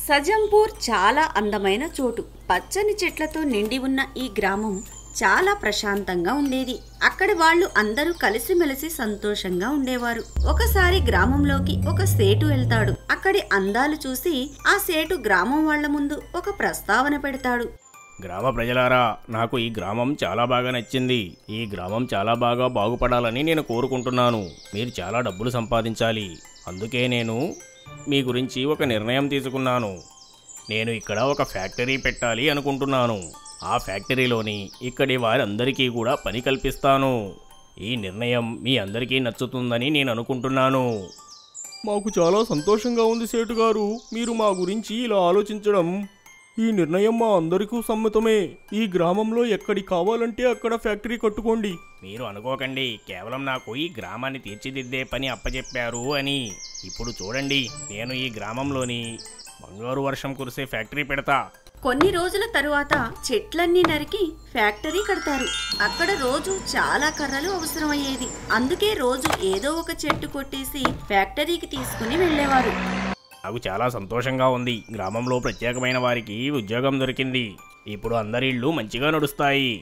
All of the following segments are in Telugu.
సజంపూర్ చాలా అందమైన చోటు. పచ్చని చెట్లతో నిండి ఉన్న ఈ గ్రామం చాలా ప్రశాంతంగా ఉండేది. అక్కడి వాళ్ళు అందరూ కలిసిమెలిసి సంతోషంగా ఉండేవారు. ఒకసారి గ్రామంలోకి ఒక సేటు వెళ్తాడు. అక్కడి అందాలు చూసి ఆ సేటు గ్రామం వాళ్ల ముందు ఒక ప్రస్తావన పెడతాడు. గ్రామ ప్రజలారా, నాకు ఈ గ్రామం చాలా బాగా నచ్చింది. ఈ గ్రామం చాలా బాగా బాగుపడాలని నేను కోరుకుంటున్నాను. మీరు చాలా డబ్బులు సంపాదించాలి. అందుకే నేను మీ గురించి ఒక నిర్ణయం తీసుకున్నాను. నేను ఇక్కడ ఒక ఫ్యాక్టరీ పెట్టాలి అనుకుంటున్నాను. ఆ ఫ్యాక్టరీలోని ఇక్కడి వారందరికీ కూడా పని కల్పిస్తాను. ఈ నిర్ణయం మీ అందరికీ నచ్చుతుందని నేను అనుకుంటున్నాను. మాకు చాలా సంతోషంగా ఉంది సేటు గారు, మీరు మా గురించి ఇలా ఆలోచించడం. ఈ నిర్ణయం మా అందరికీ సమ్మతమే. ఈ గ్రామంలో ఎక్కడి కావాలంటే అక్కడ ఫ్యాక్టరీ కట్టుకోండి. మీరు అనుకోకండి కేవలం నాకు ఈ గ్రామాన్ని తీర్చిదిద్దే పని అప్పచెప్పారు అని. ఇప్పుడు చూడండి, నేను ఈ గ్రామంలోని బంగారు వర్షం కురిసే ఫ్యాక్టరీ పెడతా. కొన్ని రోజుల తరువాత చెట్లన్నీ నరికి ఫ్యాక్టరీ కడతారు. అక్కడ రోజు చాలా కర్రలు అవసరమయ్యేది. అందుకే రోజు ఏదో ఒక చెట్టు కొట్టేసి ఫ్యాక్టరీకి తీసుకుని వెళ్లేవారు. నాకు చాలా సంతోషంగా ఉంది. గ్రామంలో ప్రత్యేకమైన వారికి ఉద్యోగం దొరికింది. ఇప్పుడు అందరి ఇళ్ళు మంచిగా నడుస్తాయి.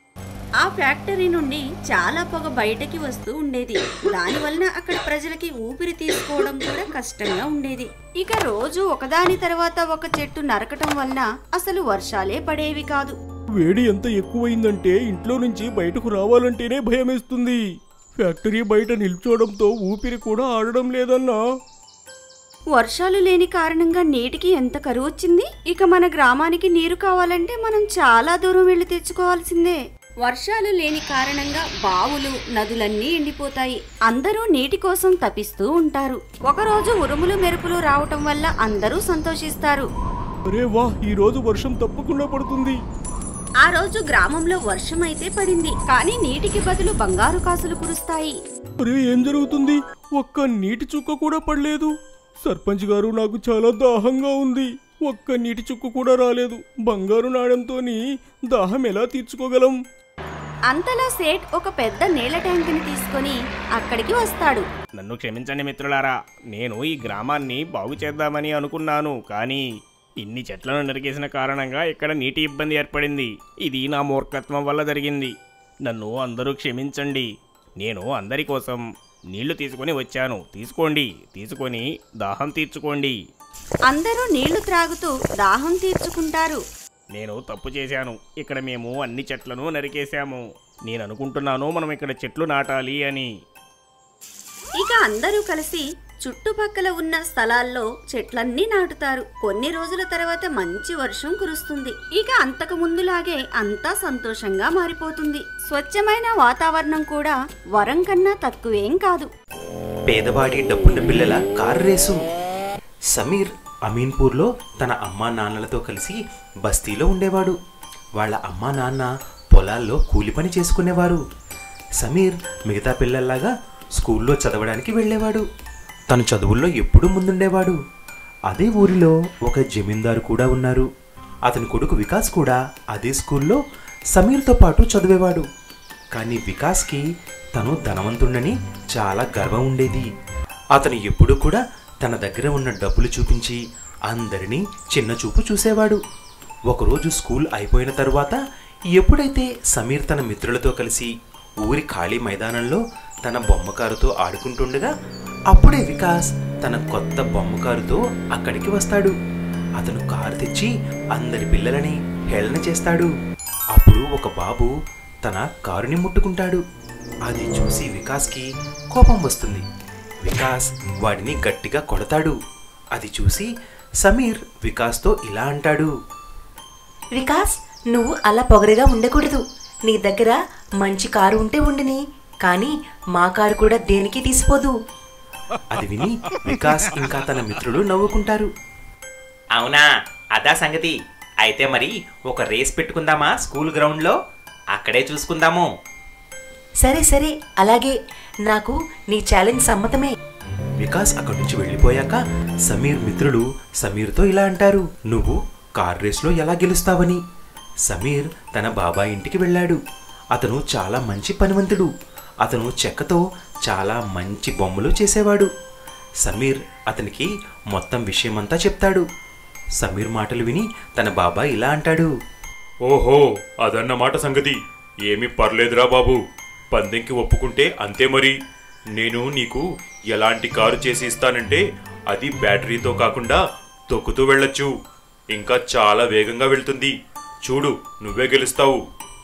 ఆ ఫ్యాక్టరీ నుండి చాలా పొగ బయటకి వస్తూ ఉండేది. దానివలన అక్కడ ప్రజలకి ఊపిరి తీసుకోవడం కూడా కష్టంగా ఉండేది. ఇక రోజు ఒకదాని తర్వాత ఒక చెట్టు నరకటం వలన అసలు వర్షాలే పడేవి కాదు. వేడి ఎంత ఎక్కువైందంటే ఇంట్లో నుంచి బయటకు రావాలంటేనే భయమేస్తుంది. ఫ్యాక్టరీ బయట నిల్చోవడంతో ఊపిరి కూడా ఆడడం లేదన్నా. వర్షాలు లేని కారణంగా నీటికి ఎంత కరువు వచ్చింది. ఇక మన గ్రామానికి నీరు కావాలంటే మనం చాలా దూరం వెళ్లి తెచ్చుకోవాల్సిందే. వర్షాలు లేని కారణంగా బావులు, నదులన్నీ ఎండిపోతాయి. అందరూ నీటి కోసం తపిస్తూ ఉంటారు. ఒకరోజు ఉరుములు మెరుపులు రావటం వల్ల అందరూ సంతోషిస్తారు. అరే వా, ఈ రోజు వర్షం తప్పకుండా పడుతుంది. ఆ రోజు గ్రామంలో వర్షం అయితే పడింది, కానీ నీటికి బదులు బంగారు కాసులు కురుస్తాయి. అరే, ఏం జరుగుతుంది? ఒక్క నీటి చుక్క కూడా పడలేదు. సర్పంచ్ గారు, నాకు చాలా దాహంగా ఉంది. ఒక్క నీటి చుక్క కూడా రాలేదు. బంగారు నాణెంతోని దాహం ఎలా తీర్చుకోగలం? అంతలా సేట్ ఒక పెద్ద నీళ్ల ట్యాంకుని తీసుకొని అక్కడికి వస్తాడు. నన్ను క్షమించండి మిత్రులారా, నేను ఈ గ్రామాన్ని బాగు చేద్దామని అనుకున్నాను. కానీ ఇన్ని చెట్లను నరికేసిన కారణంగా ఇక్కడ నీటి ఇబ్బంది ఏర్పడింది. ఇది నా మూర్ఖత్వం వల్ల జరిగింది. నన్ను అందరూ క్షమించండి. నేను అందరి కోసం నీళ్లు తీసుకొని వచ్చాను. తీసుకోండి, తీసుకొని దాహం తీర్చుకోండి. అందరూ నీళ్లు త్రాగుతూ దాహం తీర్చుకుంటారు. నేను తప్పు చేశాను. ఇక్కడ మేము అన్ని చెట్లను నరికేశాము. నేను అనుకుంటున్నాను మనం ఇక్కడ చెట్లు నాటాలి అని. ఇక అందరూ కలిసి చుట్టుపక్కల ఉన్న స్థలాల్లో చెట్లన్నీ నాటుతారు. కొన్ని రోజుల తర్వాత మంచి వర్షం కురుస్తుంది. ఇక అంతకు ముందులాగే అంతా సంతోషంగా మారిపోతుంది. స్వచ్ఛమైన వాతావరణం కూడా వరం కన్నా తక్కువేం కాదు. పేదవాడి డబ్బున్న పిల్లల కారు రేసు. సమీర్ అమీన్పూర్లో తన అమ్మా నాన్నలతో కలిసి బస్తీలో ఉండేవాడు. వాళ్ళ అమ్మా నాన్న పొలాల్లో కూలి పని చేసుకునేవారు. సమీర్ మిగతా పిల్లల్లాగా స్కూల్లో చదవడానికి వెళ్ళేవాడు. తను చదువుల్లో ఎప్పుడూ ముందుండేవాడు. అదే ఊరిలో ఒక జమీందారు కూడా ఉన్నారు. అతని కొడుకు వికాస్ కూడా అదే స్కూల్లో సమీర్తో పాటు చదివేవాడు. కానీ వికాస్కి తను ధనవంతుడని చాలా గర్వం ఉండేది. అతను ఎప్పుడూ కూడా తన దగ్గర ఉన్న డబ్బులు చూపించి అందరినీ చిన్న చూపు చూసేవాడు. ఒకరోజు స్కూల్ అయిపోయిన తరువాత ఎప్పుడైతే సమీర్ తన మిత్రులతో కలిసి ఊరి ఖాళీ మైదానంలో తన బొమ్మకారుతో ఆడుకుంటుండగా అప్పుడే వికాస్ తన కొత్త బొమ్మకారుతో అక్కడికి వస్తాడు. అతను కారు తెచ్చి అందరి పిల్లలని హేళన చేస్తాడు. అప్పుడు ఒక బాబు తన కారుని ముట్టుకుంటాడు. అది చూసి వికాస్కి కోపం వస్తుంది. వికాస్ వాడిని గట్టిగా కొడతాడు. అది చూసి సమీర్ వికాస్తో ఇలా అంటాడు. వికాస్, నువ్వు అలా పొగరుగా ఉండకూడదు. నీ దగ్గర మంచి కారు ఉంటే ఉండిని, కానీ మా కారు కూడా దేనికి తీసిపోదు. అది విని వికాస్ ఇంకా తన మిత్రులు నవ్వుకుంటారు. అవునా, అదా సంగతి. అయితే మరి ఒక రేస్ పెట్టుకుందామా స్కూల్ గ్రౌండ్లో? అక్కడే చూసుకుందాము. సరే సరే, అలాగే. నాకు నీ ఛాలెంజ్ సమ్మతమే. వికాస్ అక్కడి నుంచి వెళ్ళిపోయాక సమీర్ మిత్రులు సమీర్తో ఇలా అంటారు. నువ్వు కార్ రేస్లో ఎలా గెలుస్తావని. సమీర్ తన బాబాయ్ ఇంటికి వెళ్ళాడు. అతను చాలా మంచి పనివంతుడు. అతను చెక్కతో చాలా మంచి బొమ్మలు చేసేవాడు. సమీర్ అతనికి మొత్తం విషయమంతా చెప్తాడు. సమీర్ మాటలు విని తన బాబాయ్ ఇలా అంటాడు. ఓహో, అదన్నమాట సంగతి. ఏమీ పర్లేదురా బాబు, పందెంకి ఒప్పుకుంటే అంతే. మరి నేను నీకు ఎలాంటి కారు చేసి ఇస్తానంటే అది బ్యాటరీతో కాకుండా తొక్కుతూ వెళ్ళొచ్చు. ఇంకా చాలా వేగంగా వెళ్తుంది. చూడు, నువ్వే గెలుస్తావు.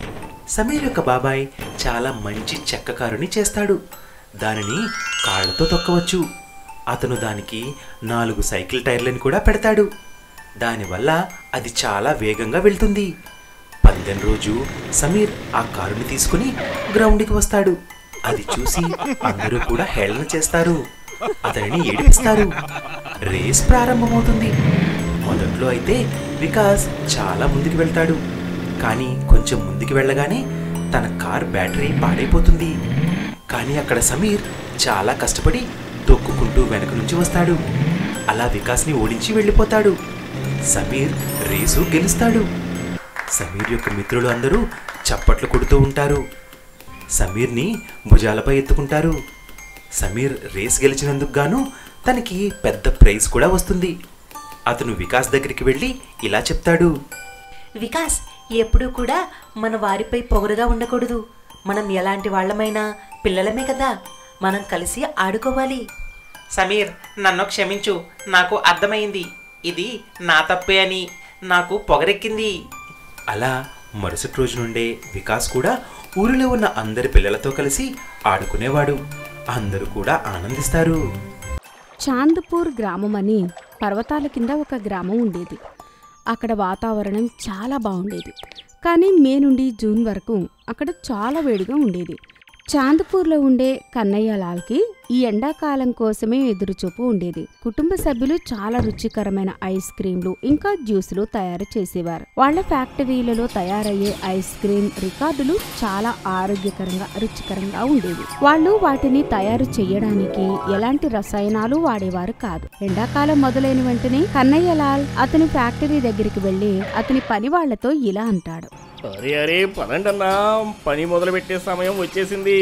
సమీర్ యొక్క బాబాయ్ చాలా మంచి చెక్క కారుని చేస్తాడు. దానిని కాళ్ళతో తొక్కవచ్చు. అతను దానికి 4 సైకిల్ టైర్లను కూడా పెడతాడు. దానివల్ల అది చాలా వేగంగా వెళ్తుంది. పందెం రోజు సమీర్ ఆ కారుని తీసుకుని గ్రౌండ్కి వస్తాడు. అది చూసి అందరూ కూడా హేళన చేస్తారు, అతనిని ఏడిపిస్తారు. రేస్ ప్రారంభమవుతుంది. మొదట్లో అయితే వికాస్ చాలా ముందుకు వెళ్తాడు. కానీ కొంచెం ముందుకు వెళ్ళగానే తన కార్ బ్యాటరీ పాడైపోతుంది. కానీ అక్కడ సమీర్ చాలా కష్టపడి తొక్కుకుంటూ వెనక నుంచి వస్తాడు. అలా వికాస్ని ఓడించి వెళ్ళిపోతాడు. సమీర్ రేసు గెలుస్తాడు. సమీర్ యొక్క మిత్రులు అందరూ చప్పట్లు కొడుతూ ఉంటారు. సమీర్ని భుజాలపై ఎత్తుకుంటారు. సమీర్ రేస్ గెలిచినందుకు గాను తనకి పెద్ద ప్రైజ్ కూడా వస్తుంది. అతను వికాస్ దగ్గరికి వెళ్ళి ఇలా చెప్తాడు. వికాస్, ఎప్పుడూ కూడా మన వారిపై పొగరుగా ఉండకూడదు. మనం ఎలాంటి వాళ్ళమైనా పిల్లలమే కదా, మనం కలిసి ఆడుకోవాలి. సమీర్, నన్ను క్షమించు. నాకు అర్థమైంది, ఇది నా తప్పే అని. నాకు పొగరెక్కింది. అలా మరుసటి రోజు నుండే వికాస్ కూడా ఊరిలో ఉన్న అందరి పిల్లలతో కలిసి ఆడుకునేవాడు. అందరూ కూడా ఆనందిస్తారు. చాంద్పూర్ గ్రామం అని పర్వతాల కింద ఒక గ్రామం ఉండేది. అక్కడ వాతావరణం చాలా బాగుండేది. కానీ మే నుండి జూన్ వరకు అక్కడ చాలా వేడిగా ఉండేది. చాంద్పూర్లో ఉండే కన్నయ్యలాల్కి ఈ ఎండాకాలం కోసమే ఎదురుచూపు ఉండేది. కుటుంబ సభ్యులు చాలా రుచికరమైన ఐస్ క్రీంలు ఇంకా జ్యూసులు తయారు చేసేవారు. వాళ్ల ఫ్యాక్టరీలలో తయారయ్యే ఐస్ క్రీం రికార్డులు చాలా ఆరోగ్యకరంగా రుచికరంగా ఉండేవి. వాళ్ళు వాటిని తయారు చేయడానికి ఎలాంటి రసాయనాలు వాడేవారు కాదు. ఎండాకాలం మొదలైన వెంటనే కన్నయ్యలాల్ అతని ఫ్యాక్టరీ దగ్గరికి వెళ్లి అతని పని వాళ్లతో ఇలా అంటాడు. అరే అరే, పదండన్నా, పని మొదలుపెట్టే సమయం వచ్చేసింది.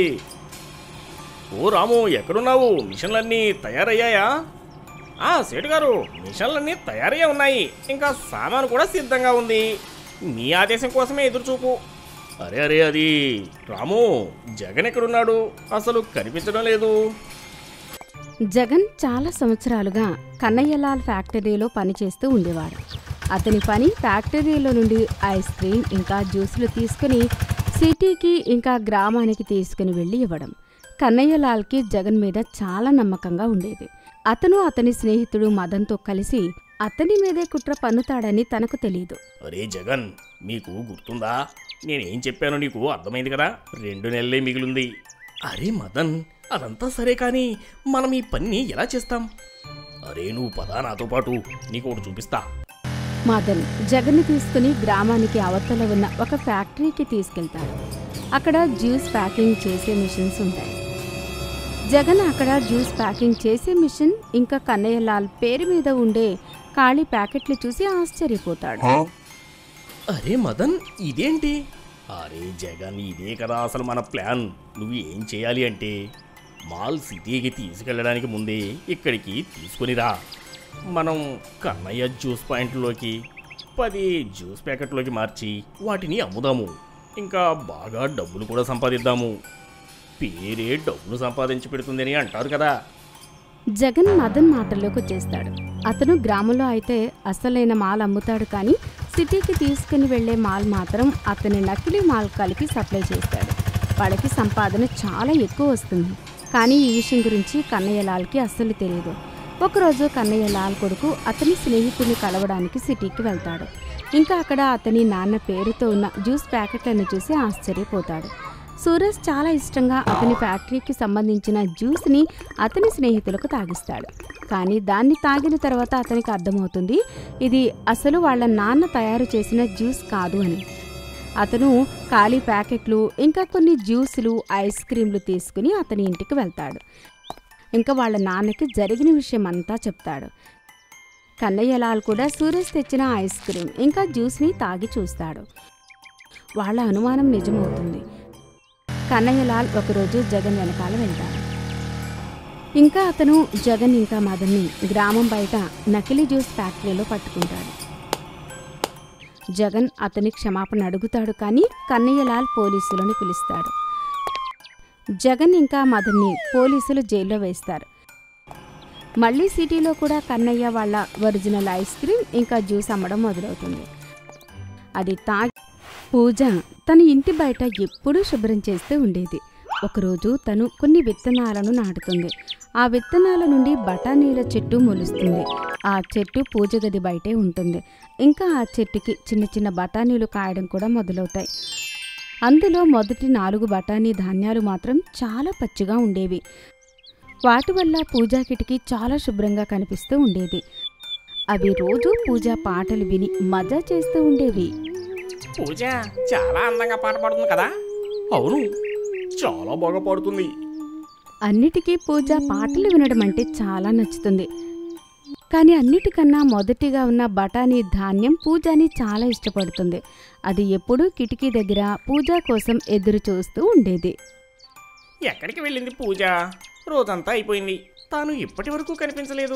ఓ రాము, ఎక్కడున్నావు? మిషన్లన్నీ తయారయ్యాయా? సేటు గారు, మిషన్లన్నీ తయారయ్యే ఉన్నాయి. ఇంకా సామాను కూడా సిద్ధంగా ఉంది. మీ ఆదేశం కోసమే ఎదురుచూపు. అరే అరే, అది రాము, జగన్ ఎక్కడున్నాడు? అసలు కనిపించడం లేదు. జగన్ చాలా సంవత్సరాలుగా కన్నయ్యలాల్ ఫ్యాక్టరీలో పనిచేస్తూ ఉండేవాడు. అతని పని ఫ్యాక్టరీలో నుండి ఐస్ క్రీం ఇంకా జ్యూసులు తీసుకుని సిటీకి ఇంకా గ్రామానికి తీసుకుని వెళ్ళి ఇవ్వడం. కన్నయ్యలాల్కి జగన్ మీద చాలా నమ్మకంగా ఉండేది. అతను అతని స్నేహితుడు మదన్తో కలిసి అతని మీదే కుట్ర పన్నుతాడని తనకు తెలీదు. అరే జగన్, మీకు గుర్తుందా? నేనేం చెప్పానో నీకు అర్థమైంది కదా. 2 నెలలే మిగిలింది. అరే మదన్, అదంతా సరే కానీ మనం ఈ పని ఎలా చేస్తాం? అరే నువ్వు పదా నాతో పాటు, నీకు ఒకటి చూపిస్తా. మదన్ జగన్ని తీసుకుని గ్రామానికి అవతల ఉన్న ఒక ఫ్యాక్టరీకి తీసుకెళ్తాడు. అక్కడ జ్యూస్ ప్యాకింగ్ చేసే మిషన్స్ ఉంటాయి. జగన్ అక్కడ జ్యూస్ ప్యాకింగ్ చేసే మిషన్ ఇంకా కన్నయ్యలాల్ పేరు మీద ఉండే ఖాళీ ప్యాకెట్లు చూసి ఆశ్చర్యపోతాడు. అరే మదన్, ఇదేంటి? అరే జగన్, ఇదే కదా అసలు మన ప్లాన్. నువ్వు ఏం చేయాలి అంటే మాల్ సిటీకి తీసుకెళ్ళడానికి ముందే ఇక్కడికి తీసుకుని రా. మనం కన్నయ్య జ్యూస్ పాయింట్లోకి 10 జ్యూస్ ప్యాకెట్లోకి మార్చి వాటిని అమ్ముదాము. ఇంకా బాగా డబ్బులు కూడా సంపాదిద్దాము. పేరే డబ్బులు సంపాదించి పెడుతుందని అంటారు కదా. జగన్ మదన్ మాటల్లోకి వచ్చేస్తాడు. అతను గ్రామంలో అయితే అసలైన మాల్ అమ్ముతాడు, కానీ సిటీకి తీసుకుని వెళ్లే మాల్ మాత్రం అతని నకిలీ మాల్ కలిపి సప్లై చేస్తాడు. వాళ్ళకి సంపాదన చాలా ఎక్కువ వస్తుంది. కానీ ఈ విషయం గురించి కన్నయ్యలాల్కి అస్సలు తెలియదు. ఒకరోజు కన్నయ్యలాల్ కొడుకు అతని స్నేహితుడిని కలవడానికి సిటీకి వెళ్తాడు. ఇంకా అక్కడ అతని నాన్న పేరుతో ఉన్న జ్యూస్ ప్యాకెట్లను చూసి ఆశ్చర్యపోతాడు. సూరజ్ చాలా ఇష్టంగా అతని ఫ్యాక్టరీకి సంబంధించిన జ్యూస్ని అతని స్నేహితులకు తాగిస్తాడు. కానీ దాన్ని తాగిన తర్వాత అతనికి అర్థమవుతుంది ఇది అసలు వాళ్ళ నాన్న తయారు చేసిన జ్యూస్ కాదు అని. అతను ఖాళీ ప్యాకెట్లు ఇంకా కొన్ని జ్యూసులు ఐస్ క్రీంలు తీసుకుని అతని ఇంటికి వెళ్తాడు. ఇంకా వాళ్ళ నాన్నకి జరిగిన విషయం అంతా చెప్తాడు. కన్నయ్యలాల్ కూడా సూరజ్ తెచ్చిన ఐస్ క్రీం ఇంకా జ్యూస్ని తాగి చూస్తాడు. వాళ్ళ అనుమానం నిజమవుతుంది. కన్నయ్యలాల్ ఒకరోజు జగన్ వెనకాల వెళ్తాడు. ఇంకా అతను జగన్ ఇంకా మదన్ని గ్రామం బయట నకిలీ జ్యూస్ ఫ్యాక్టరీలో పట్టుకుంటాడు. జగన్ అతని క్షమాపణ అడుగుతాడు, కానీ కన్నయ్యలాల్ పోలీసులను పిలుస్తాడు. జగన్ ఇంకా మదన్ని పోలీసులు జైల్లో వేస్తారు. మళ్ళీ సిటీలో కూడా కన్నయ్య వాళ్ళ ఒరిజినల్ ఐస్ క్రీమ్ ఇంకా జ్యూస్ అమ్మడం మొదలవుతుంది. అది తాగి పూజ తన ఇంటి బయట ఎప్పుడూ శుభ్రం చేస్తూ ఉండేది. ఒకరోజు తను కొన్ని విత్తనాలను నాటుతుంది. ఆ విత్తనాల నుండి బఠానీల చెట్టు మొలుస్తుంది. ఆ చెట్టు పూజ గది బయటే ఉంటుంది. ఇంకా ఆ చెట్టుకి చిన్న చిన్న బఠానీలు కాయడం కూడా మొదలవుతాయి. అందులో మొదటి 4 బఠానీ ధాన్యాలు మాత్రం చాలా పచ్చిగా ఉండేవి. వాటి వల్ల పూజా కిటికీ చాలా శుభ్రంగా కనిపిస్తూ ఉండేది. అవి రోజు పూజా పాటలు విని మజా చేస్తూ ఉండేవి. పూజ చాలా అందంగా పాట పాడుతుంది కదా? అవును, చాలా బాగా పాడుతుంది. అన్నిటికీ పూజ పాటలు వినడం అంటే చాలా నచ్చుతుంది. కానీ అన్నిటికన్నా మొదటిగా ఉన్న బఠానీ ధాన్యం పూజని చాలా ఇష్టపడుతుంది. అది ఎప్పుడూ కిటికీ దగ్గర పూజ కోసం ఎదురు చూస్తూ ఉండేది. ఎక్కడికి వెళ్ళింది పూజ? రోజంతా అయిపోయింది, తాను ఇప్పటి వరకు కనిపించలేదు.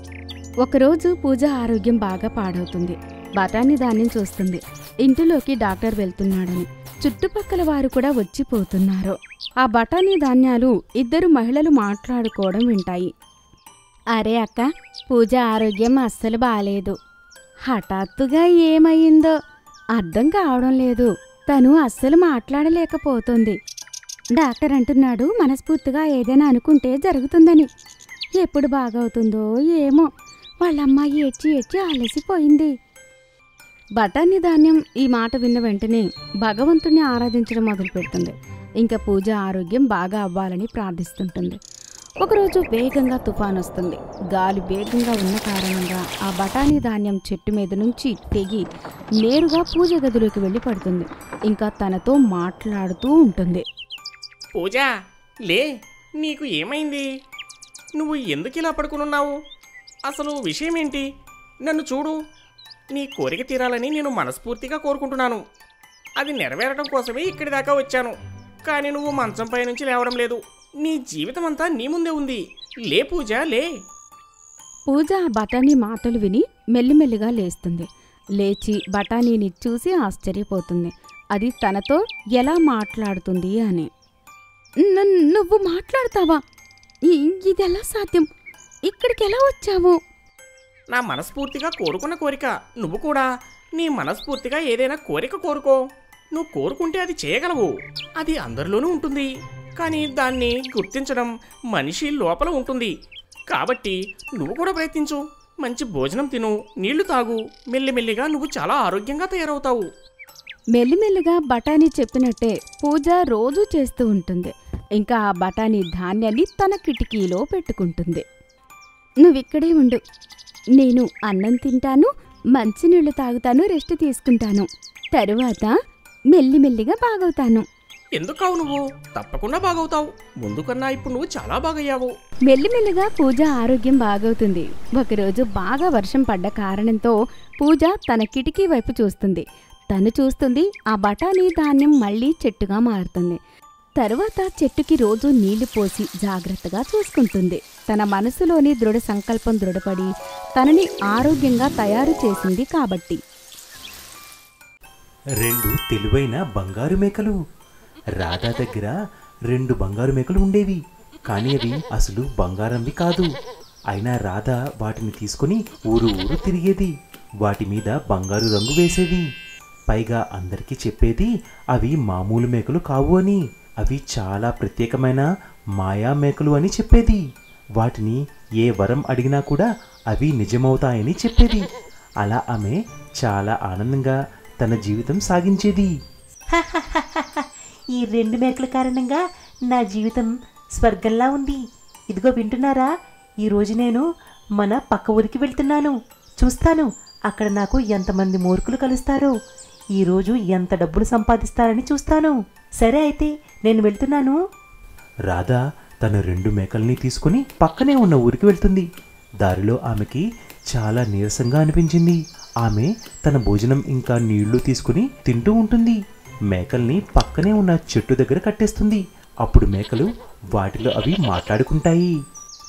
ఒకరోజు పూజ ఆరోగ్యం బాగా పాడవుతుంది. బఠానీ ధాన్యం చూస్తుంది. ఇంటిలోకి డాక్టర్ వెళ్తున్నాడని చుట్టుపక్కల వారు కూడా వచ్చిపోతున్నారు. ఆ బఠానీ ధాన్యాలు 2 మహిళలు మాట్లాడుకోవడం వింటాయి. అరే అక్క, పూజ ఆరోగ్యం అస్సలు బాలేదు. హఠాత్తుగా ఏమయ్యిందో అర్థం కావడం లేదు. తను అస్సలు మాట్లాడలేకపోతుంది. డాక్టర్ అంటున్నాడు మనస్ఫూర్తిగా ఏదైనా అనుకుంటే జరుగుతుందని. ఎప్పుడు బాగవుతుందో ఏమో. వాళ్ళమ్మాయి ఏడ్చి ఏడ్చి అలసిపోయింది. బఠానీ ధాన్యం ఈ మాట విన్న వెంటనే భగవంతుణ్ణి ఆరాధించడం మొదలు పెడుతుంది. ఇంకా పూజ ఆరోగ్యం బాగా అవ్వాలని ప్రార్థిస్తుంటుంది. ఒకరోజు వేగంగా తుఫాను వస్తుంది. గాలి వేగంగా ఉన్న కారణంగా ఆ బఠానీ ధాన్యం చెట్టు మీద నుంచి తెగి నేరుగా పూజ గదిలోకి వెళ్ళి పడుతుంది. ఇంకా తనతో మాట్లాడుతూ ఉంటుంది. పూజ, లే, నీకు ఏమైంది? నువ్వు ఎందుకు ఇలా పడుకునున్నావు? అసలు విషయం ఏంటి? నన్ను చూడు. నీ కోరిక తీరాలని నేను మనస్ఫూర్తిగా కోరుకుంటున్నాను. అది నెరవేరడం కోసమే ఇక్కడి దాకా వచ్చాను. కానీ నువ్వు మంచంపై నుంచి లేవడం లేదు. నీ జీవితం అంతా నీ ముందే ఉంది. లే పూజ, లే. పూజ ఆ బఠానీ మాటలు విని మెల్లిమెల్లిగా లేస్తుంది. లేచి బఠానీని చూసి ఆశ్చర్యపోతుంది. అది తనతో ఎలా మాట్లాడుతుంది అని. నువ్వు మాట్లాడతావా? ఇదెలా సాధ్యం? ఇక్కడికి ఎలా వచ్చావు? నా మనస్ఫూర్తిగా కోరుకున్న కోరిక. నువ్వు కూడా నీ మనస్ఫూర్తిగా ఏదైనా కోరిక కోరుకో. నువ్వు కోరుకుంటే అది చేయగలవు. అది అందరిలోనూ ఉంటుంది. కానీ దాన్ని గుర్తించడం మనిషి లోపల ఉంటుంది. కాబట్టి నువ్వు కూడా ప్రయత్నించు. మంచి భోజనం తిను, నీళ్లు తాగు. మెల్లిమెల్లిగా నువ్వు చాలా ఆరోగ్యంగా తయారవుతావు. మెల్లిమెల్లిగా బఠానీ చెప్పినట్టే పూజ రోజూ చేస్తూ ఉంటుంది. ఇంకా ఆ బఠానీ ధాన్యాన్ని తన కిటికీలో పెట్టుకుంటుంది. నువ్విక్కడే ఉండు. నేను అన్నం తింటాను, మంచినీళ్లు తాగుతాను, రెస్ట్ తీసుకుంటాను. తరువాత మెల్లిమెల్లిగా బాగవుతాను. ఎందుకు నువ్వు తప్పకుండా బాగవుతావు. ముందు కన్నా ఇప్పుడు నువ్వు చాలా బాగయ్యావు. మెల్లిమెల్లిగా పూజ ఆరోగ్యం బాగవుతుంది. ఒకరోజు బాగా వర్షం పడ్డ కారణంతో పూజ తన కిటికీ వైపు చూస్తుంది. తను చూస్తుంది ఆ బఠానీ ధాన్యం మళ్లీ చెట్టుగా మారుతుంది. తరువాత చెట్టుకి రోజు నీళ్లు పోసి జాగ్రత్తగా చూసుకుంటుంది. తన మనసులోని దృఢ సంకల్పం దృఢపడి తనని ఆరోగ్యంగా తయారు చేసింది కాబట్టి. 2 తెలివైన బంగారు మేకలు. రాధా దగ్గర 2 బంగారు మేకలు ఉండేవి. కానీ అవి అసలు బంగారంవి కాదు. అయినా రాధ వాటిని తీసుకుని ఊరు ఊరు తిరిగేది. వాటి మీద బంగారు రంగు వేసేది. పైగా అందరికీ చెప్పేది అవి మామూలు మేకలు కావు అని. అవి చాలా ప్రత్యేకమైన మాయా మేకలు అని చెప్పేది. వాటిని ఏ వరం అడిగినా కూడా అవి నిజమవుతాయని చెప్పేది. అలా ఆమె చాలా ఆనందంగా తన జీవితం సాగించేది. ఈ 2 మేకల కారణంగా నా జీవితం స్వర్గంలా ఉంది. ఇదిగో వింటున్నారా? ఈరోజు నేను మన పక్క ఊరికి వెళ్తున్నాను. చూస్తాను అక్కడ నాకు ఎంతమంది మూర్ఖులు కలుస్తారో. ఈరోజు ఎంత డబ్బులు సంపాదిస్తారని చూస్తాను. సరే అయితే నేను వెళ్తున్నాను. రాధా తన 2 మేకల్ని తీసుకుని పక్కనే ఉన్న ఊరికి వెళ్తుంది. దారిలో ఆమెకి చాలా నీరసంగా అనిపించింది. ఆమె తన భోజనం ఇంకా నీళ్లు తీసుకుని తింటూ ఉంటుంది. మేకల్ని పక్కనే ఉన్న చెట్టు దగ్గర కట్టేస్తుంది. అప్పుడు మేకలు వాటిలో అవి మాట్లాడుకుంటాయి.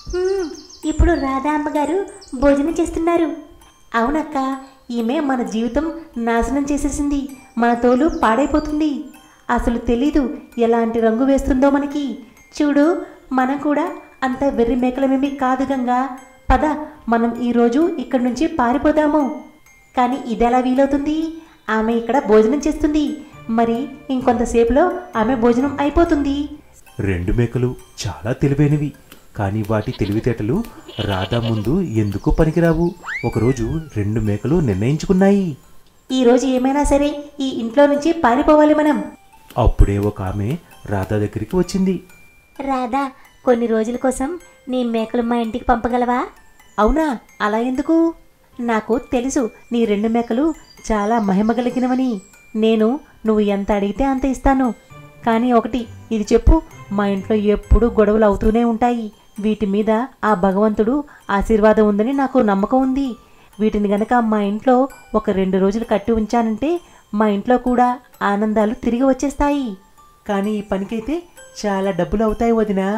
ఇప్పుడు రాధా అమ్మగారు భోజనం చేస్తున్నారు. అవునక్క, ఈమె మన జీవితం నాశనం చేసేసింది. మన తోలు పాడైపోతుంది. అసలు తెలీదు ఎలాంటి రంగు వేస్తుందో మనకి. చూడు, మనం కూడా అంత వెర్రి మేకలమేమీ కాదు గంగా. పద, మనం ఈరోజు ఇక్కడి నుంచి పారిపోదాము. కానీ ఇదెలా వీలవుతుంది? ఆమె ఇక్కడ భోజనం చేస్తుంది. మరి ఇంకొంతసేపులో ఆమె భోజనం అయిపోతుంది. 2 మేకలు చాలా తెలివైనవి, కానీ వాటి తెలివితేటలు రాధా ముందు ఎందుకు పనికిరావు. ఒకరోజు 2 మేకలు నిర్ణయించుకున్నాయి. ఈరోజు ఏమైనా సరే ఈ ఇంట్లో నుంచి పారిపోవాలి మనం. అప్పుడే ఒక ఆమె రాధా దగ్గరికి వచ్చింది. రాధా, కొన్ని రోజుల కోసం నీ మేకలు మా ఇంటికి పంపగలవా? అవునా? అలా ఎందుకు? నాకు తెలుసు నీ 2 మేకలు చాలా మహిమగలిగినవని. నువ్వు ఎంత అడిగితే అంత ఇస్తాను. కానీ ఒకటి, ఇది చెప్పు, మా ఇంట్లో ఎప్పుడూ గొడవలు అవుతూనే ఉంటాయి. వీటి మీద ఆ భగవంతుడు ఆశీర్వాదం ఉందని నాకు నమ్మకం ఉంది. వీటిని గనక మా ఇంట్లో ఒక 2 రోజులు కట్టి ఉంచానంటే మా ఇంట్లో కూడా ఆనందాలు తిరిగి వచ్చేస్తాయి. కానీ ఈ పనికైతే చాలా డబ్బులు అవుతాయి వదినా.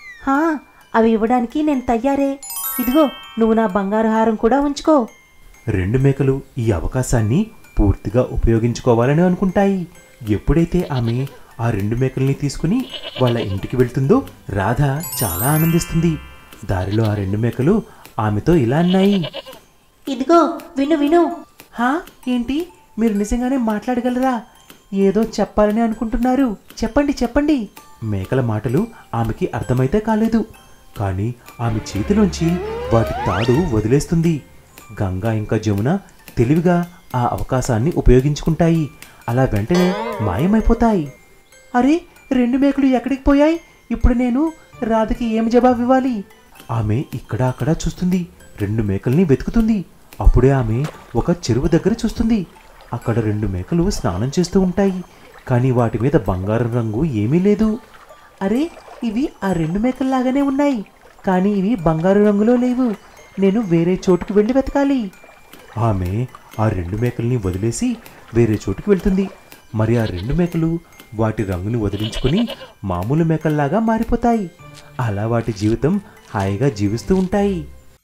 అవి ఇవ్వడానికి నేను తయారే. ఇదిగో, నువ్వు నా బంగారు హారం కూడా ఉంచుకో. 2 మేకలు ఈ అవకాశాన్ని పూర్తిగా ఉపయోగించుకోవాలని అనుకుంటాయి. ఎప్పుడైతే ఆమె ఆ 2 మేకల్ని తీసుకుని వాళ్ళ ఇంటికి వెళ్తుందో రాధ చాలా ఆనందిస్తుంది. దారిలో ఆ 2 మేకలు ఆమెతో ఇలా అన్నాయి. ఇదిగో విను విను. ఏంటి, మీరు నిజంగానే మాట్లాడగలరా? ఏదో చెప్పాలని అనుకుంటున్నారు. చెప్పండి చెప్పండి. మేకల మాటలు ఆమెకి అర్థమైతే కాలేదు, కానీ ఆమె చేతిలోంచి వాటి తాడు వదిలేస్తుంది. గంగా ఇంకా జమున తెలివిగా ఆ అవకాశాన్ని ఉపయోగించుకుంటాయి. అలా వెంటనే మాయమైపోతాయి. అరే, 2 మేకలు ఎక్కడికి పోయాయి? ఇప్పుడు నేను రాధకి ఏం జవాబు ఇవ్వాలి? ఆమె ఇక్కడ అక్కడ చూస్తుంది, 2 మేకల్ని వెతుకుతుంది. అప్పుడే ఆమె ఒక చెరువు దగ్గర చూస్తుంది. అక్కడ 2 మేకలు స్నానం చేస్తూ ఉంటాయి, కానీ వాటి మీద బంగారం రంగు ఏమీ లేదు. అరే, ఇవి ఆ 2 మేకల్లాగానే ఉన్నాయి, కానీ ఇవి బంగారు రంగులో లేవు. నేను వేరే చోటుకు వెళ్ళి వెతకాలి. ఆమె ఆ 2 మేకల్ని వదిలేసి వేరే చోటుకు వెళ్తుంది. మరి ఆ 2 మేకలు వాటి రంగుని వదిలించుకుని మామూలు మేకల్లాగా మారిపోతాయి. అలా వాటి జీవితం హాయిగా జీవిస్తూ ఉంటాయి.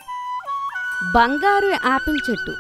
బంగారు యాపిల్ చెట్టు.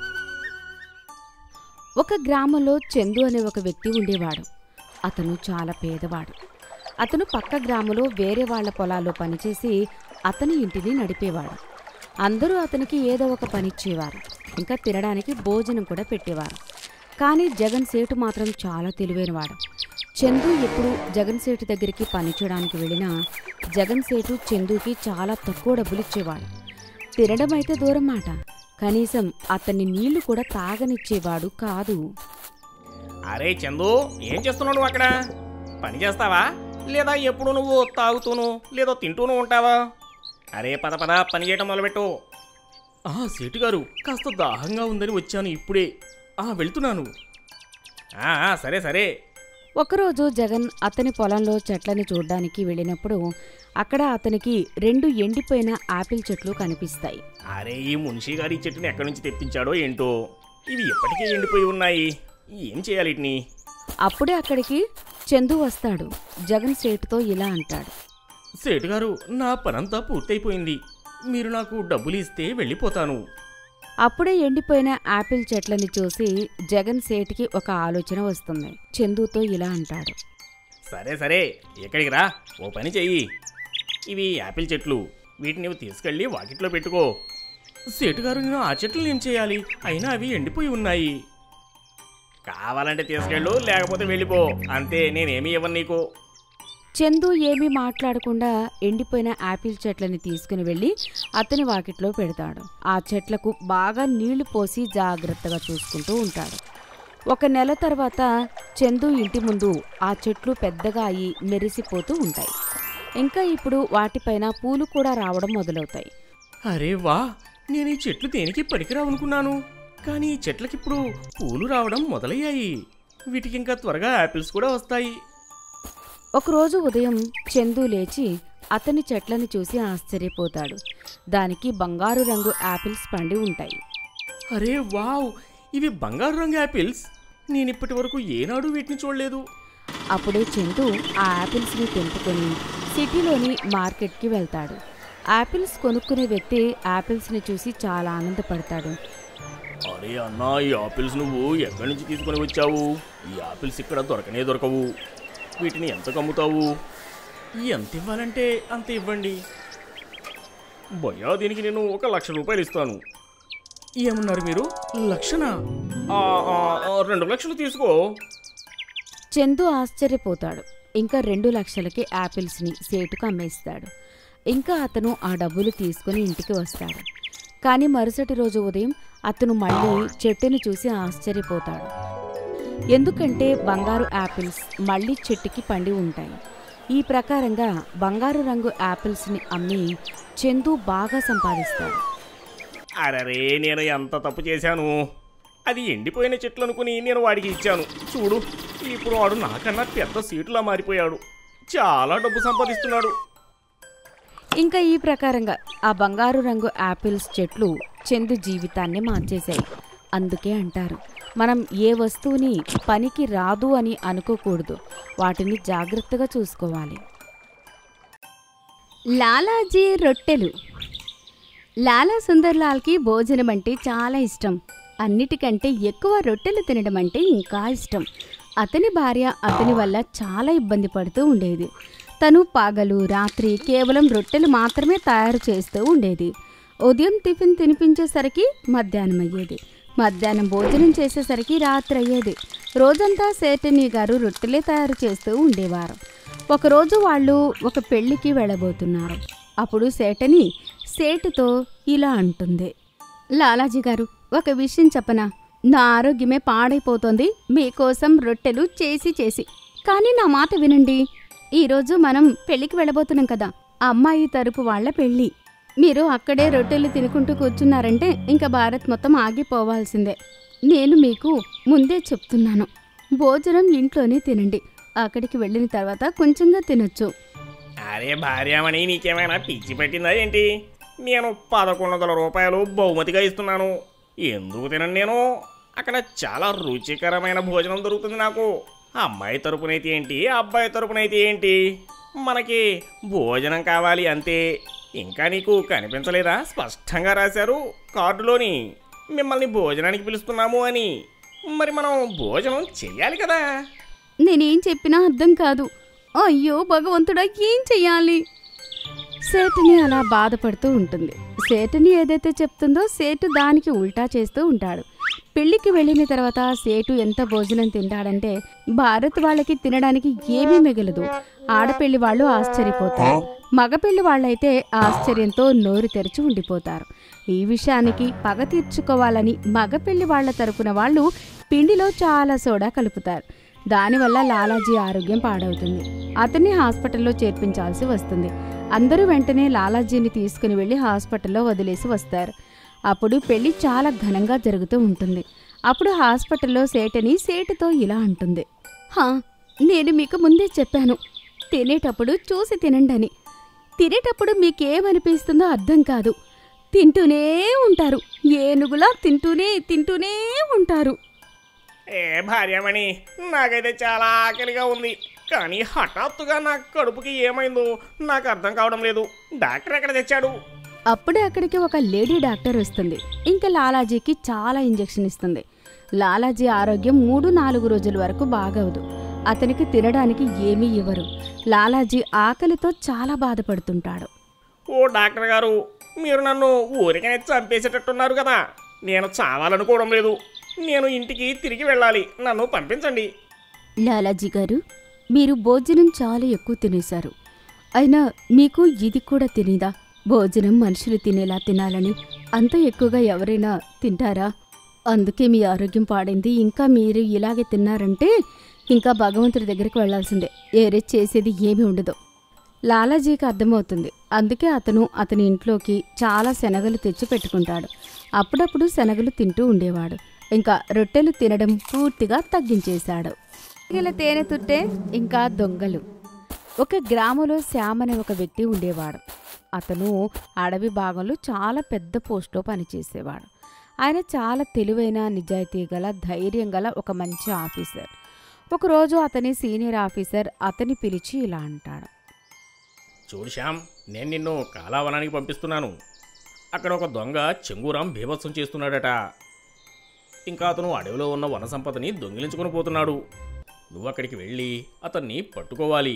ఒక గ్రామంలో చందు అనే ఒక వ్యక్తి ఉండేవాడు. అతను చాలా పేదవాడు. అతను పక్క గ్రామంలో వేరే వాళ్ల పొలాల్లో పనిచేసి అతని ఇంటిని నడిపేవాడు. అందరూ అతనికి ఏదో ఒక పనిచ్చేవారు, ఇంకా తినడానికి భోజనం కూడా పెట్టేవారు. కానీ జగన్ సేటు మాత్రం చాలా తెలివైనవాడు. చందు ఎప్పుడు జగన్ సేటు దగ్గరికి పనిచేయడానికి వెళ్ళినా జగన్ సేటు చందుకి చాలా తక్కువ డబ్బులు ఇచ్చేవాడు. తినడం అయితే దూరం మాట, కనీసం అతన్ని నీళ్లు కూడా తాగనిచ్చేవాడు కాదు. అరే చందు, ఏం చేస్తున్నావు నువ్వు అక్కడ? పని చేస్తావా, లేదా ఎప్పుడు నువ్వు తాగుతూను లేదో తింటూను ఉంటావా? అరే పద పద, పని చేయటం మొదలుపెట్టు. సేటు గారు, కాస్త దాహంగా ఉందని వచ్చాను ఇప్పుడే. వెళ్తున్నాను. సరే సరే. ఒకరోజు జగన్ అతని పొలంలో చెట్లని చూడ్డానికి వెళ్ళినప్పుడు అక్కడ అతనికి 2 ఎండిపోయిన ఆపిల్ చెట్లు కనిపిస్తాయి. అరే, ఈ మున్షి గారి చెట్టుని ఎక్కడి నుంచి తెప్పించాడో ఏంటో, ఇవి ఎప్పటికే ఎండిపోయి ఉన్నాయి. ఏం చేయాలి వీటిని? అప్పుడే అక్కడికి చందు వస్తాడు. జగన్ సేటుతో ఇలా అంటాడు. సేటు గారు, నా పనంతా పూర్తయిపోయింది. మీరు నాకు డబ్బులు ఇస్తే వెళ్ళిపోతాను. అప్పుడే ఎండిపోయిన ఆపిల్ చెట్లని చూసి జగన్ సేటుకి ఒక ఆలోచన వస్తుంది. చందుతో ఇలా అంటాడు. సరే సరే, ఎక్కడికి రా, ఓ పని చెయ్యి. ఇవి యాపిల్ చెట్లు, వీటిని నువ్వు తీసుకెళ్ళి వాకిట్లో పెట్టుకో. సేటు గారు, నేను ఆ చెట్లు ఏం చేయాలి? అయినా అవి ఎండిపోయి ఉన్నాయి. కావాలంటే తీసుకెళ్ళు, లేకపోతే వెళ్ళిపో, అంతే. నేనేమీ ఇవ్వను నీకు. చందు ఏమీ మాట్లాడకుండా ఎండిపోయిన ఆపిల్ చెట్లని తీసుకుని వెళ్ళి అతని వాకిట్లో పెడతాడు. ఆ చెట్లకు బాగా నీళ్లు పోసి జాగ్రత్తగా చూసుకుంటూ ఉంటాడు. 1 నెల తర్వాత చందు ఇంటి ముందు ఆ చెట్లు పెద్దగా అయి మెరిసిపోతూ ఉంటాయి. ఇంకా ఇప్పుడు వాటిపైన పూలు కూడా రావడం మొదలవుతాయి. అరే వా, నేను ఈ చెట్లు దేనికి పనికిరావనుకున్నాను, కానీ ఈ చెట్లకిప్పుడు పూలు రావడం మొదలయ్యాయి. వీటికి ఇంకా త్వరగా యాపిల్స్ కూడా వస్తాయి. ఒకరోజు ఉదయం చందు లేచి అతని చెట్లని చూసి ఆశ్చర్యపోతాడు. దానికి బంగారు రంగు యాపిల్స్ పండి ఉంటాయి. అరే వావ్, ఇవి బంగారు రంగు యాపిల్స్. నేనిప్పటి వరకు ఏనాడు వీటిని చూడలేదు. అప్పుడే చందు ఆ యాపిల్స్ని తెంపుకొని సిటీలోని మార్కెట్కి వెళ్తాడు. యాపిల్స్ కొనుక్కునే వ్యక్తి యాపిల్స్ని చూసి చాలా ఆనందపడతాడు. అరే అన్నా, ఈ ఆపిల్స్ నువ్వు ఎక్కడి నుంచి తీసుకొని వచ్చావు? ఈ ఆపిల్స్ ఇక్కడ దొరకనే దొరకవు. వీటిని ఎంత అమ్ముతావు? ఎంత ఇవ్వాలంటే అంత ఇవ్వండి భయ్యా. దీనికి నేను 1,00,000 రూపాయలు ఇస్తాను. ఏమన్నారు మీరు? 1,00,000? 2 లక్షలు తీసుకో. చందు ఆశ్చర్యపోతాడు. ఇంకా 2 లక్షలకి యాపిల్స్ని సేటుకు అమ్మేస్తాడు. ఇంకా అతను ఆ డబ్బులు తీసుకుని ఇంటికి వస్తాడు. కానీ మరుసటి రోజు ఉదయం అతను మళ్ళీ చెట్టుని చూసి ఆశ్చర్యపోతాడు. ఎందుకంటే బంగారు యాపిల్స్ మళ్ళీ చెట్టుకి పండి ఉంటాయి. ఈ ప్రకారంగా బంగారు రంగు యాపిల్స్ని అమ్మి చందు బాగా సంపాదిస్తాడు. అరే, నేను ఎంత తప్పు చేశాను. అది ఎండిపోయిన చెట్లు అనుకుని నేను వాడికి ఇచ్చాను. చూడు, ఇప్పుడు వాడు నాకన్నా పెద్ద సీటులా మారిపోయాడు. చాలా డబ్బు సంపాదిస్తున్నాడు. ఇంకా ఈ ప్రకారంగా ఆ బంగారు రంగు యాపిల్స్ చెట్లు చందు జీవితాన్ని మార్చేశాయి. అందుకే అంటారు, మనం ఏ వస్తువుని పనికి రాదు అని అనుకోకూడదు, వాటిని జాగ్రత్తగా చూసుకోవాలి. లాలాజీ రొట్టెలు. లాలా సుందర్లాల్కి భోజనం అంటే చాలా ఇష్టం. అన్నిటికంటే ఎక్కువ రొట్టెలు తినడం అంటే ఇంకా ఇష్టం. అతని భార్య అతని వల్ల చాలా ఇబ్బంది పడుతూ ఉండేది. తను పగలు రాత్రి కేవలం రొట్టెలు మాత్రమే తయారు చేస్తూ ఉండేది. ఉదయం టిఫిన్ తినిపించేసరికి మధ్యాహ్నం అయ్యేది. మధ్యాహ్నం భోజనం చేసేసరికి రాత్రి అయ్యేది. రోజంతా సేటనీ గారు రొట్టెలే తయారు చేస్తూ ఉండేవారు. ఒకరోజు వాళ్ళు ఒక పెళ్లికి వెళ్ళబోతున్నారు. అప్పుడు సేటనీ సేటుతో ఇలా అంటుంది, లాలాజీ గారు, ఒక విషయం చెప్పనా? నా ఆరోగ్యమే పాడైపోతుంది మీకోసం రొట్టెలు చేసి. కానీ నా మాట వినండి. ఈరోజు మనం పెళ్లికి వెళ్ళబోతున్నాం కదా, ఆ అమ్మాయి తరపు వాళ్ళ పెళ్లి. మీరు అక్కడే రొట్టెలు తినుకుంటూ కూర్చున్నారంటే ఇంకా భారత్ మొత్తం ఆగిపోవాల్సిందే. నేను మీకు ముందే చెప్తున్నాను, భోజనం ఇంట్లోనే తినండి. అక్కడికి వెళ్ళిన తర్వాత కొంచెంగా తినొచ్చు. అరే భార్యామణి, నీకేమైనా పిచ్చి పెట్టిందా ఏంటి? నేను 1,100 రూపాయలు బహుమతిగా ఇస్తున్నాను. ఎందుకు తినను నేను? అక్కడ చాలా రుచికరమైన భోజనం దొరుకుతుంది నాకు. అమ్మాయి తరపునైతే ఏంటి, అబ్బాయి తరపునైతే ఏంటి, మనకి భోజనం కావాలి అంతే. ఇంకా నీకు కనిపించలేదా? స్పష్టంగా రాశారు కార్డులోని, మిమ్మల్ని భోజనానికి పిలుస్తున్నాము అని. మరి మనం భోజనం చెయ్యాలి కదా. నేనేం చెప్పినా అర్థం కాదు. అయ్యో భగవంతుడా, ఏం చెయ్యాలి? సేటుని అలా బాధపడుతూ ఉంటుంది. సేటుని ఏదైతే చెప్తుందో సేటు దానికి ఉల్టా చేస్తూ ఉంటాడు. పెళ్లికి వెళ్ళిన తర్వాత సేటు ఎంత భోజనం తింటాడంటే భారత్ వాళ్ళకి తినడానికి ఏమీ మిగలదు. ఆడపెళ్లి వాళ్ళు ఆశ్చర్యపోతారు. మగపెళ్లి వాళ్ళైతే ఆశ్చర్యంతో నోరు తెరిచి ఉండిపోతారు. ఈ విషయానికి పగ తీర్చుకోవాలని మగపెళ్లి వాళ్ల తరపున వాళ్ళు పిండిలో చాలా సోడా కలుపుతారు. దానివల్ల లాలాజీ ఆరోగ్యం పాడవుతుంది. అతన్ని హాస్పిటల్లో చేర్పించాల్సి వస్తుంది. అందరూ వెంటనే లాలాజీని తీసుకుని వెళ్ళి హాస్పిటల్లో వదిలేసి వస్తారు. అప్పుడు పెళ్లి చాలా ఘనంగా జరుగుతూ ఉంటుంది. అప్పుడు హాస్పిటల్లో సేటని సేటుతో ఇలా అంటుంది, నేను మీకు ముందే చెప్పాను, తినేటప్పుడు చూసి తినండి అని. తినేటప్పుడు మీకేమనిపిస్తుందో అర్థం కాదు, తింటూనే ఉంటారు, ఏనుగులా తింటూనే ఉంటారు. ఏ భార్యామణి, నాకైతే చాలా ఆకలిగా ఉంది. కానీ హఠాత్తుగా నా కడుపుకి ఏమైందో నాకు అర్థం కావడం లేదు. డాక్టర్ ఎక్కడ తెచ్చాడు? అప్పుడే అక్కడికి ఒక లేడీ డాక్టర్ వస్తుంది. ఇంకా లాలాజీకి చాలా ఇంజెక్షన్ ఇస్తుంది. లాలాజీ ఆరోగ్యం 3-4 రోజుల వరకు బాగవదు. అతనికి తినడానికి ఏమీ ఇవ్వరు. లాలాజీ ఆకలితో చాలా బాధపడుతుంటాడు. ఓ డాక్టర్ గారు, మీరు నన్ను ఊరికనే చంపేసేటట్టున్నారు కదా. నేను చావాలనుకోవడం లేదు. నేను ఇంటికి తిరిగి వెళ్ళాలి. నన్ను పంపించండి. లాలాజీ గారు, మీరు భోజనం చాలా ఎక్కువ తినేశారు. అయినా మీకు ఇది కూడా తెలీదా? భోజనం మనుషులు తినేలా తినాలని. అంత ఎక్కువగా ఎవరైనా తింటారా? అందుకే మీ ఆరోగ్యం పాడైంది. ఇంకా మీరు ఇలాగే తిన్నారంటే ఇంకా భగవంతుడి దగ్గరికి వెళ్లాల్సిందే. ఏరే చేసేది ఏమీ ఉండదు. లాలాజీకి అర్థమవుతుంది. అందుకే అతను అతని ఇంట్లోకి చాలా శనగలు తెచ్చి పెట్టుకుంటాడు. అప్పుడప్పుడు శనగలు తింటూ ఉండేవాడు. ఇంకా రొట్టెలు తినడం పూర్తిగా తగ్గించేశాడు. తేనె తుట్టే ఇంకా దొంగలు. ఒక గ్రామంలో శ్యామ్ అనే ఒక వ్యక్తి ఉండేవాడు. అతను అడవి భాగంలో చాలా పెద్ద పోస్ట్లో పనిచేసేవాడు. ఆయన చాలా తెలివైన, నిజాయితీ గల, ధైర్యం గల ఒక మంచి ఆఫీసర్. ఒకరోజు అతని సీనియర్ ఆఫీసర్ అతని పిలిచి ఇలా అంటాడు, చూడు శ్యామ్, నేను నిన్ను కాలావనానికి పంపిస్తున్నాను. అక్కడ ఒక దొంగ చెంగురాం బీభత్సం చేస్తున్నాడట. ఇంకా అతను అడవిలో ఉన్న వన సంపదని దొంగిలించుకొని పోతున్నాడు. నువ్వు అక్కడికి వెళ్ళి అతన్ని పట్టుకోవాలి.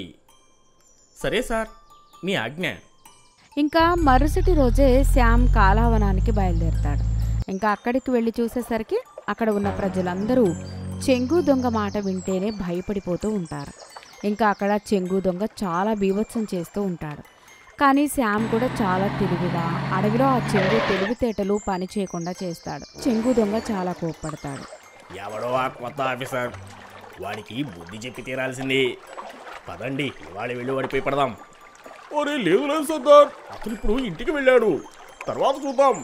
సరే సార్, మీ ఆజ్ఞ. ఇంకా మరుసటి రోజే శ్యామ్ కాలావనానికి బయలుదేరుతాడు. ఇంకా అక్కడికి వెళ్ళి చూసేసరికి అక్కడ ఉన్న ప్రజలందరూ చెంగు దొంగ మాట వింటేనే భయపడిపోతూ ఉంటారు. ఇంకా అక్కడ చెంగు దొంగ చాలా బీభత్సం చేస్తూ ఉంటాడు. కానీ శ్యామ్ కూడా చాలా తెలివిగా అడవిలో ఆ చెంగు తెలివితేటలు పని చేయకుండా చేస్తాడు. చెంగు దొంగ చాలా కోప్పడతాడు. ఎవడో ఆ కొత్త ఆఫీసర్, వాడికి బుద్ధి చెప్పి తీరాల్సింది. పదండి, ఇవాళ వెళ్ళి వాడిపై పడదాం. ఒరే లేదు సర్దార్, అతను ఇప్పుడు ఇంటికి వెళ్ళాడు, తర్వాత చూద్దాం.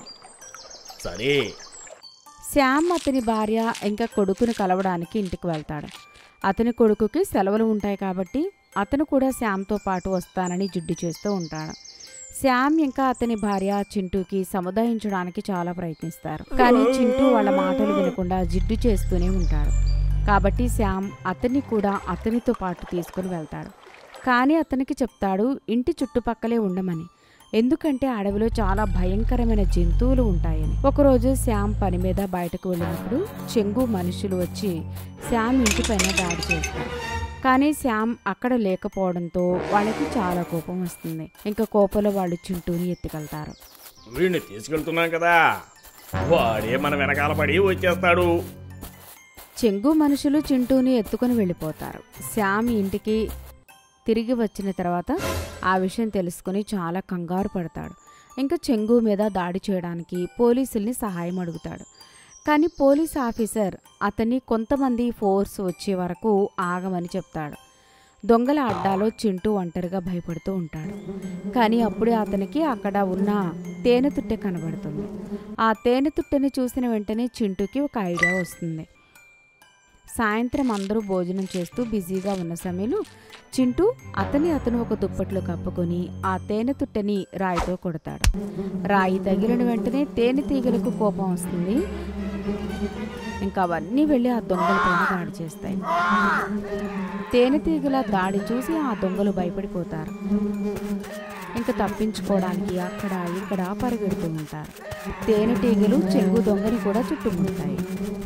సరే. శ్యామ్ అతని భార్య ఇంకా కొడుకుని కలవడానికి ఇంటికి వెళ్తాడు. అతని కొడుకుకి సెలవులు ఉంటాయి కాబట్టి అతను కూడా శ్యామ్తో పాటు వస్తానని జిడ్డు చేస్తూ ఉంటాడు. శ్యామ్ ఇంకా అతని భార్య చింటూకి సముదాయించడానికి చాలా ప్రయత్నిస్తారు. కానీ చింటూ వాళ్ళ మాటలు వినకుండా జిడ్డు చేస్తూనే ఉంటాడు. కాబట్టి శ్యామ్ అతన్ని కూడా అతనితో పాటు తీసుకుని వెళ్తాడు. కానీ అతనికి చెప్తాడు ఇంటి చుట్టుపక్కలే ఉండమని, ఎందుకంటే అడవిలో చాలా భయంకరమైన జంతువులు ఉంటాయని. ఒకరోజు శ్యామ్ పని మీద బయటకు వెళ్ళినప్పుడు చెంగు మనుషులు వచ్చి శ్యామ్ ఇంటిపైన దాడి చేస్తారు. కానీ శ్యామ్ అక్కడ లేకపోవడంతో వాళ్ళకి చాలా కోపం వస్తుంది. ఇంకా కోపంలో వాళ్ళు చింటూని ఎత్తుకెళ్తారు. వీడిని తీసుకెళ్తున్నాం కదా, వాడే మన వెనకాల పడి వచ్చేస్తాడు. చెంగు మనుషులు చింటూని ఎత్తుకుని వెళ్ళిపోతారు. శ్యామ్ ఇంటికి తిరిగి వచ్చిన తర్వాత ఆ విషయం తెలుసుకుని చాలా కంగారు పడతాడు. ఇంకా చెంగు మీద దాడి చేయడానికి పోలీసుల్ని సహాయం అడుగుతాడు. కానీ పోలీస్ ఆఫీసర్ అతన్ని కొంతమంది ఫోర్స్ వచ్చే వరకు ఆగమని చెప్తాడు. దొంగల అడ్డాలో చింటూ ఒంటరిగా భయపడుతూ ఉంటాడు. కానీ అప్పుడే అతనికి అక్కడ ఉన్న తేనెతుట్టె కనబడుతుంది. ఆ తేనెతుట్టెని చూసిన వెంటనే చింటూకి ఒక ఐడియా వస్తుంది. సాయంత్రం అందరూ భోజనం చేస్తూ బిజీగా ఉన్న సమయంలో చింటూ అతను ఒక దుప్పట్లో కప్పుకొని ఆ తేనెతుట్టెని రాయితో కొడతాడు. రాయి తగిలిన వెంటనే తేనెటీగలకు కోపం వస్తుంది. ఇంకా అవన్నీ వెళ్ళి ఆ దొంగలపైన దాడి చేస్తాయి. తేనెటీగల దాడి చూసి ఆ దొంగలు భయపడిపోతారు. ఇంకా తప్పించుకోవడానికి అక్కడ ఇక్కడ పరిగెడుతూ ఉంటారు. తేనెటీగలు చెంగు దొంగని కూడా చుట్టుముడతాయి.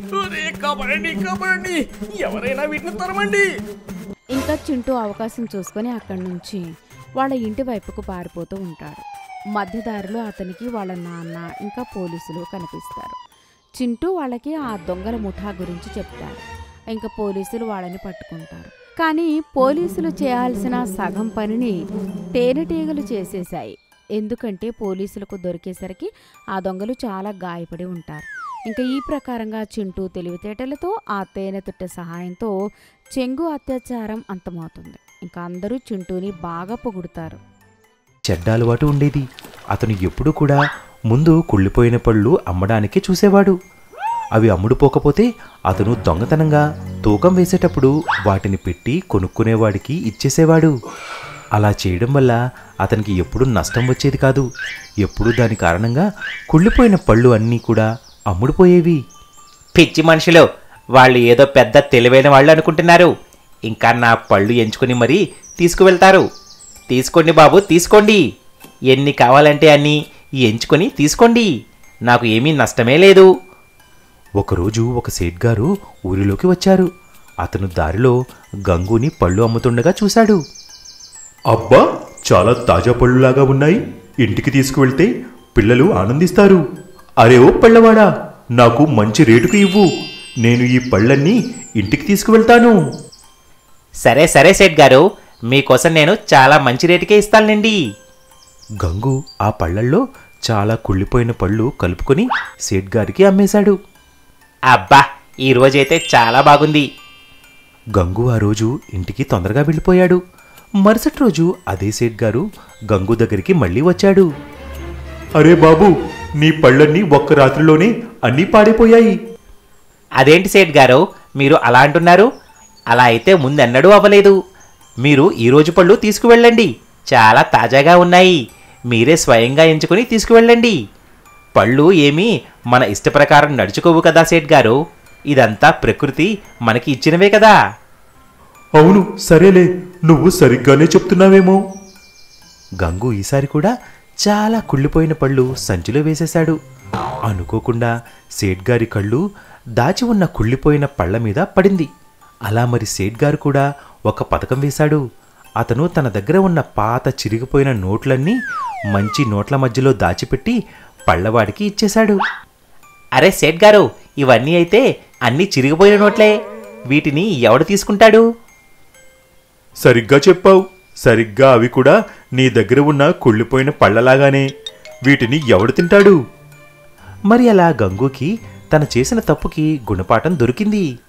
ఎవరైనా వీటిని తరమండి. ఇంకా చింటూ అవకాశం చూసుకొని అక్కడి నుంచి వాళ్ళ ఇంటి వైపుకు పారిపోతూ ఉంటాడు. మధ్యదారిలో అతనికి వాళ్ళ నాన్న ఇంకా పోలీసులు కనిపిస్తారు. చింటూ వాళ్ళకి ఆ దొంగల ముఠా గురించి చెప్తారు. ఇంకా పోలీసులు వాళ్ళని పట్టుకుంటారు. కానీ పోలీసులు చేయాల్సిన సగం పనిని తేనెటీగలు చేసేశాయి. ఎందుకంటే పోలీసులకు దొరికేసరికి ఆ దొంగలు చాలా గాయపడి ఉంటారు. ఇంకా ఈ ప్రకారంగా చింటూ తెలివితేటలతో ఆ తేనెతుట్టె సహాయంతో చెంగు అత్యాచారం అంతమవుతుంది. ఇంకా అందరూ చింటూని బాగా పొగుడుతారు. చెడ్డ అలవాటు ఉండేది. అతను ఎప్పుడూ కూడా ముందు కుళ్ళిపోయిన పళ్ళు అమ్మడానికి చూసేవాడు. అవి అమ్ముడుపోకపోతే అతను దొంగతనంగా తూకం వేసేటప్పుడు వాటిని పెట్టి కొనుక్కునేవాడికి ఇచ్చేసేవాడు. అలా చేయడం వల్ల అతనికి ఎప్పుడూ నష్టం వచ్చేది కాదు. ఎప్పుడూ దాని కారణంగా కుళ్ళిపోయిన పళ్ళు అన్నీ కూడా అమ్ముడుపోయేవి. పిచ్చి మనుషులు, వాళ్ళు ఏదో పెద్ద తెలివైన వాళ్ళు అనుకుంటున్నారు. ఇంకా నా పళ్ళు ఎంచుకుని మరీ తీసుకువెళ్తారు. తీసుకోండి బాబు, తీసుకోండి. ఎన్ని కావాలంటే అన్ని ఎంచుకొని తీసుకోండి. నాకు ఏమీ నష్టమే లేదు. ఒకరోజు ఒక సేట్ గారు ఊరిలోకి వచ్చారు. అతను దారిలో గంగుని పళ్ళు అమ్ముతుండగా చూశాడు. అబ్బా, చాలా తాజా పళ్ళులాగా ఉన్నాయి. ఇంటికి తీసుకువెళ్తే పిల్లలు ఆనందిస్తారు. అరే ఓ పళ్ళవాడా, నాకు మంచి రేటుకు ఇవ్వు. నేను ఈ పళ్ళన్నీ ఇంటికి తీసుకువెళ్తాను. సరే సరే సేట్ గారు, మీకోసం నేను చాలా మంచి రేటుకే ఇస్తానండి. గంగు ఆ పళ్ళల్లో చాలా కుళ్ళిపోయిన పళ్ళు కలుపుకొని సేట్ గారికి అమ్మేశాడు. అబ్బా, ఈ రోజైతే చాలా బాగుంది. గంగు ఆ రోజు ఇంటికి తొందరగా వెళ్ళిపోయాడు. మరుసటి రోజు అదే సేట్ గారు గంగు దగ్గరికి మళ్ళీ వచ్చాడు. అరే బాబు, నీ పళ్ళన్నీ ఒక్క రాత్రిలోనే అన్నీ పాడైపోయాయి. అదేంటి సేట్ గారు, మీరు అలా అంటున్నారు? అలా అయితే ముందెన్నడూ అవ్వలేదు. మీరు ఈరోజు పళ్ళు తీసుకువెళ్ళండి. చాలా తాజాగా ఉన్నాయి. మీరే స్వయంగా ఎంచుకుని తీసుకువెళ్ళండి. పళ్ళు ఏమీ మన ఇష్టప్రకారం నడుచుకోవు కదా సేట్ గారు. ఇదంతా ప్రకృతి మనకి ఇచ్చినవే కదా. అవును, సరేలే, నువ్వు సరిగ్గానే చెప్తున్నావేమో. గంగు ఈసారి కూడా చాలా కుళ్ళిపోయిన పళ్ళు సంచిలో వేసేశాడు. అనుకోకుండా సేట్ గారి కళ్ళు దాచి ఉన్న కుళ్ళిపోయిన పళ్ళ మీద పడింది. అలా మరి సేట్ గారు కూడా ఒక పథకం వేశాడు. అతను తన దగ్గర ఉన్న పాత చిరిగిపోయిన నోట్లన్నీ మంచి నోట్ల మధ్యలో దాచిపెట్టి పళ్ళవాడికి ఇచ్చేశాడు. అరే సేట్ గారు, ఇవన్నీ అయితే అన్నీ చిరిగిపోయిన నోట్లే. వీటిని ఎవడు తీసుకుంటాడు? సరిగ్గా చెప్పావు. సరిగ్గా అవి కూడా నీ దగ్గర ఉన్న కుళ్ళిపోయిన పళ్ళలాగానే. వీటిని ఎవడు తింటాడు? మరి అలా గంగుకి తను చేసిన తప్పుకి గుణపాఠం దొరికింది.